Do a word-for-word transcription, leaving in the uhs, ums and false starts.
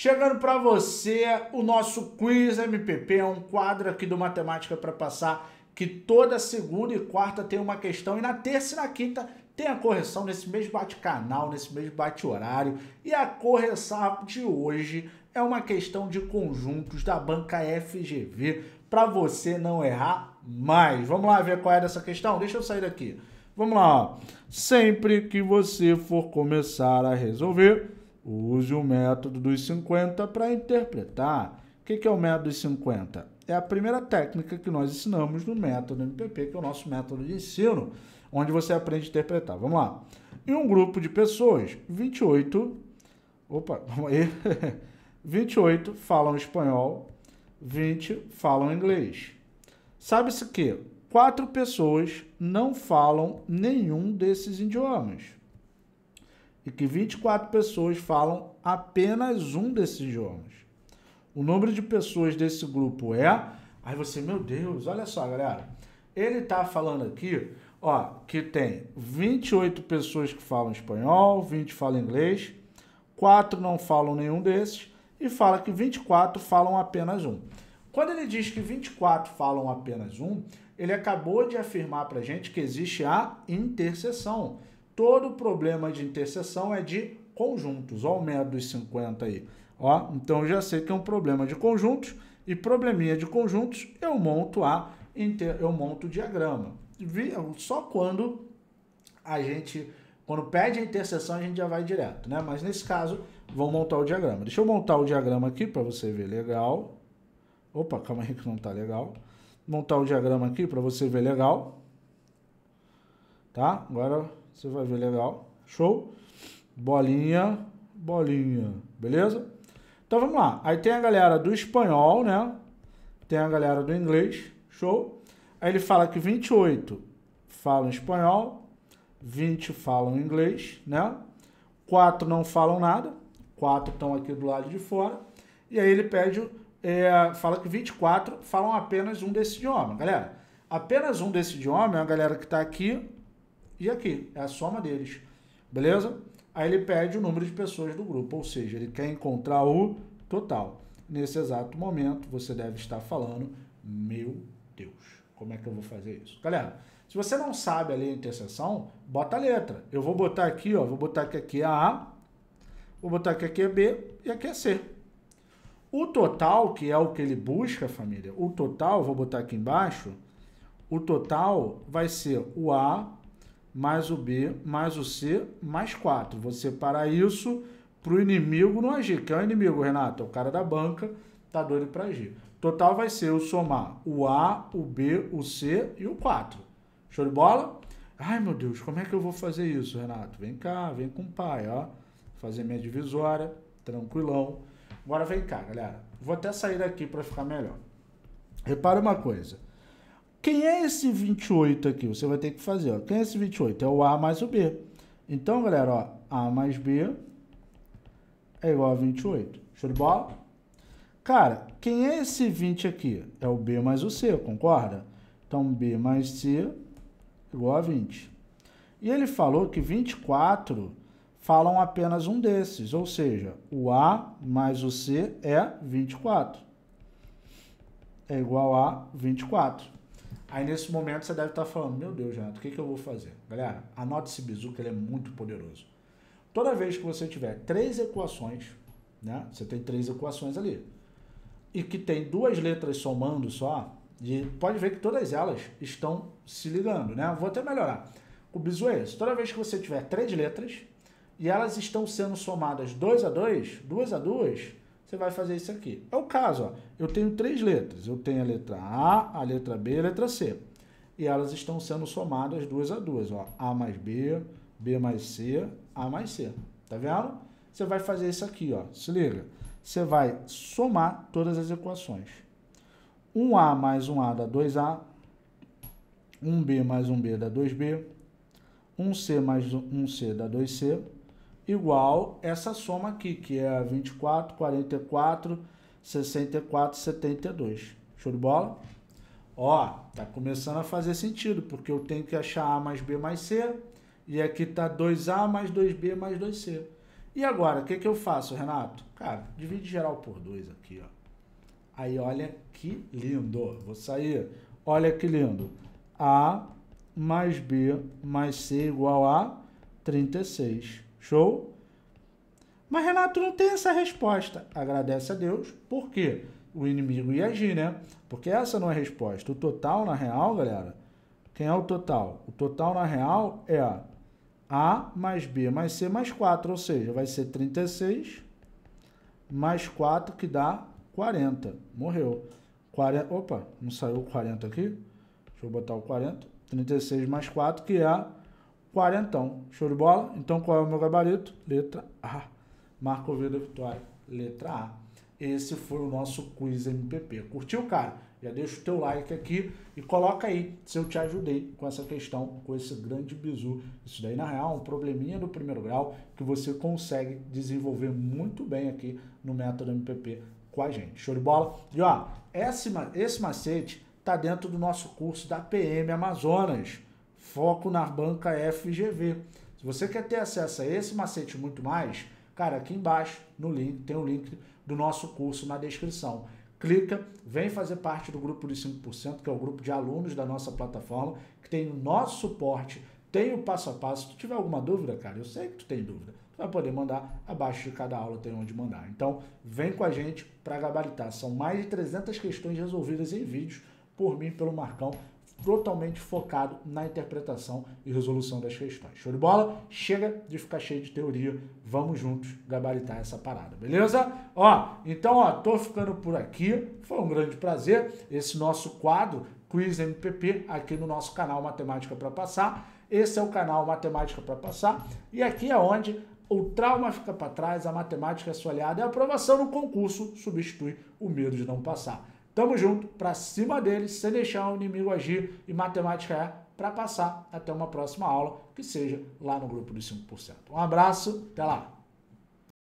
Chegando para você, o nosso Quiz M P P é um quadro aqui do Matemática para Passar, que toda segunda e quarta tem uma questão e na terça e na quinta tem a correção nesse mesmo bate-canal, nesse mesmo bate-horário. E a correção de hoje é uma questão de conjuntos da banca F G V, para você não errar mais. Vamos lá ver qual é dessa questão? Deixa eu sair daqui. Vamos lá. Ó. Sempre que você for começar a resolver, use o método dos cinquenta para interpretar. O que é o método dos cinquenta? É a primeira técnica que nós ensinamos no método M P P, que é o nosso método de ensino, onde você aprende a interpretar. Vamos lá. Em um grupo de pessoas, vinte e oito, opa, vamos aí, vinte e oito falam espanhol, vinte falam inglês. Sabe-se que quatro pessoas não falam nenhum desses idiomas e que vinte e quatro pessoas falam apenas um desses idiomas. O número de pessoas desse grupo é... Aí você, meu Deus, olha só, galera. Ele está falando aqui, ó, que tem vinte e oito pessoas que falam espanhol, vinte falam inglês, quatro não falam nenhum desses e fala que vinte e quatro falam apenas um. Quando ele diz que vinte e quatro falam apenas um, ele acabou de afirmar para a gente que existe a interseção. Todo problema de interseção é de conjuntos. Olha o método dos cinquenta aí. Ó, então eu já sei que é um problema de conjuntos e probleminha de conjuntos eu monto a eu monto o diagrama. Só quando a gente quando pede a interseção a gente já vai direto, né? Mas nesse caso vamos montar o diagrama. Deixa eu montar o diagrama aqui para você ver legal. Opa, calma aí que não tá legal. Montar o diagrama aqui para você ver legal. Tá? Agora você vai ver legal. Show? Bolinha, bolinha. Beleza? Então vamos lá. Aí tem a galera do espanhol, né? Tem a galera do inglês. Show? Aí ele fala que vinte e oito falam espanhol, vinte falam inglês, né? quatro não falam nada. quatro estão aqui do lado de fora. E aí ele pede, é, fala que vinte e quatro falam apenas um desse idioma. Galera, apenas um desse idioma é a galera que está aqui e aqui. É a soma deles. Beleza? Aí ele pede o número de pessoas do grupo, ou seja, ele quer encontrar o total. Nesse exato momento, você deve estar falando, meu Deus, como é que eu vou fazer isso? Galera, se você não sabe ali a interseção, bota a letra. Eu vou botar aqui, ó, vou botar que aqui é A, vou botar que aqui é B e aqui é C. O total, que é o que ele busca, família, o total, vou botar aqui embaixo, o total vai ser o A mais o B, mais o C, mais quatro. Vou separar isso para o inimigo não agir. Que é o inimigo, Renato? É o cara da banca, tá doido para agir. Total vai ser eu somar o A, o B, o C e o quatro. Show de bola? Ai, meu Deus, como é que eu vou fazer isso, Renato? Vem cá, vem com o pai, ó. Fazer minha divisória, tranquilão. Agora vem cá, galera. Vou até sair daqui para ficar melhor. Repara uma coisa. Quem é esse vinte e oito aqui? Você vai ter que fazer, ó. Quem é esse vinte e oito? É o A mais o B. Então, galera, ó, A mais B é igual a vinte e oito. Show de bola? Cara, quem é esse vinte aqui? É o B mais o C, concorda? Então, B mais C igual a vinte. E ele falou que vinte e quatro falam apenas um desses, ou seja, o A mais o C é vinte e quatro. É igual a vinte e quatro. Aí, nesse momento, você deve estar falando, meu Deus, Renato, o que, que eu vou fazer? Galera, anote esse bizu, que ele é muito poderoso. Toda vez que você tiver três equações, né? Você tem três equações ali, e que tem duas letras somando só, e pode ver que todas elas estão se ligando, né? Vou até melhorar. O bizu é esse. Toda vez que você tiver três letras, e elas estão sendo somadas dois a dois, duas a duas, você vai fazer isso aqui. É o caso, ó. Eu tenho três letras. Eu tenho a letra A, a letra B e a letra C. E elas estão sendo somadas duas a duas, ó. A mais B, B mais C, A mais C. Tá vendo? Você vai fazer isso aqui, ó. Se liga. Você vai somar todas as equações. um A mais um A dá dois A. um B mais um B dá dois B. um C mais um C dá dois C. Igual essa soma aqui, que é vinte e quatro, quarenta e quatro, sessenta e quatro, setenta e dois. Show de bola? Ó, tá começando a fazer sentido, porque eu tenho que achar A mais B mais C, e aqui tá dois A mais dois B mais dois C. E agora, o que, que eu faço, Renato? Cara, divide geral por dois aqui, ó. Aí, olha que lindo. Vou sair. Olha que lindo. A mais B mais C igual a trinta e seis. Show? Mas, Renato, não tem essa resposta. Agradece a Deus. Por quê? O inimigo ia agir, né? Porque essa não é a resposta. O total, na real, galera, quem é o total? O total, na real, é A mais B mais C mais quatro. Ou seja, vai ser trinta e seis mais quatro, que dá quarenta. Morreu. quarenta, opa, não saiu o quarenta aqui? Deixa eu botar o quarenta. trinta e seis mais quatro, que é quarenta. Show de bola? Então, qual é o meu gabarito? Letra A. Marco V da vitória. Letra A. Esse foi o nosso quiz M P P. Curtiu, cara? Já deixa o teu like aqui e coloca aí se eu te ajudei com essa questão, com esse grande bizu. Isso daí, na real, é um probleminha do primeiro grau que você consegue desenvolver muito bem aqui no método M P P com a gente. Show de bola? E ó, esse, esse macete tá dentro do nosso curso da P M Amazonas. Foco na banca F G V. Se você quer ter acesso a esse macete e muito mais, cara, aqui embaixo no link, tem o link do nosso curso na descrição. Clica, vem fazer parte do grupo dos cinco por cento, que é o grupo de alunos da nossa plataforma, que tem o nosso suporte, tem o passo a passo. Se tu tiver alguma dúvida, cara, eu sei que tu tem dúvida, tu vai poder mandar, abaixo de cada aula tem onde mandar. Então, vem com a gente para gabaritar. São mais de trezentas questões resolvidas em vídeos por mim, pelo Marcão, totalmente focado na interpretação e resolução das questões. Show de bola? Chega de ficar cheio de teoria, vamos juntos gabaritar essa parada, beleza? Ó, então, ó, tô ficando por aqui, foi um grande prazer, esse nosso quadro, Quiz M P P, aqui no nosso canal Matemática para Passar. Esse é o canal Matemática para Passar, e aqui é onde o trauma fica para trás, a matemática é sua aliada, e a aprovação no concurso substitui o medo de não passar. Tamo junto, pra cima deles, sem deixar o inimigo agir, e matemática é para passar. Até uma próxima aula, que seja lá no grupo dos cinco por cento. Um abraço, até lá!